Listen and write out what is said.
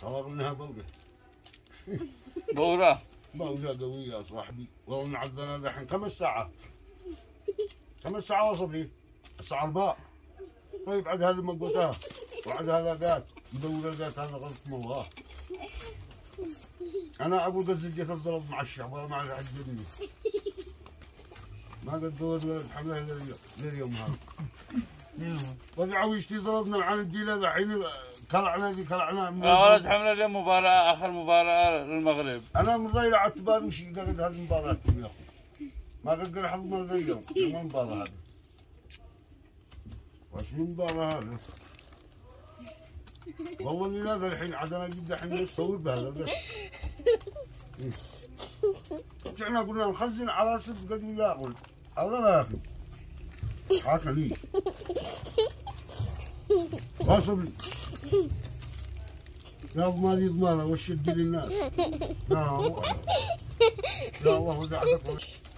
صار انها بوره. بورة قوية يا صاحبي، والله معذنا الحين 5 ساعات. 5 ساعات وصل لي الساعة 4. طيب عاد هذا ما قلتها وعاد هذا قال مدور قالت هذا غلط والله. انا اقول قد زجيت الزلط مع الشعب ولا مع العجبني. ما قد دور الحمله لليوم هذا. رجعوا يشتي زلطنا عن الديله الحين كلعنا ولد حمله اليوم مباراة اخر مباراة للمغرب. انا من رأيي على اعتبار مش قاعد هذه المباراة يا اخوي. ما قد قال حظ من اليوم شو المباراة هذه؟ وش المباراة هذه؟ والله اني هذا الحين عاد انا جبت الحين نصور بهذا بس. رجعنا قلنا نخزن على صدق قد ياكل. الله لا يا اخي. هاك لي. واصل لي. يا ما لي ضمانه وش يدي للناس. لا والله ودعتك